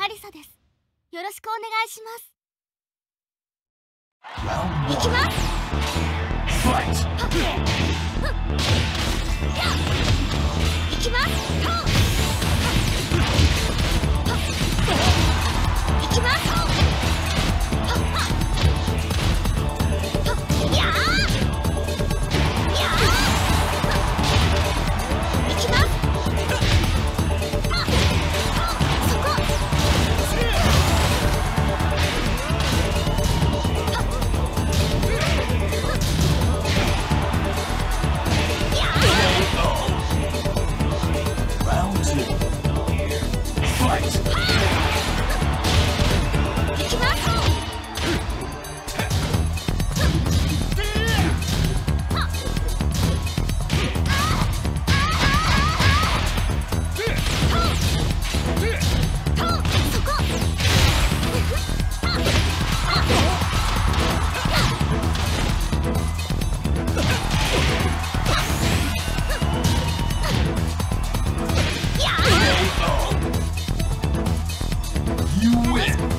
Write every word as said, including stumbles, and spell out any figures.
マリサです。よろしくお願いします。行きます。行きます。行きます。やあやあ行きます。そこYou win!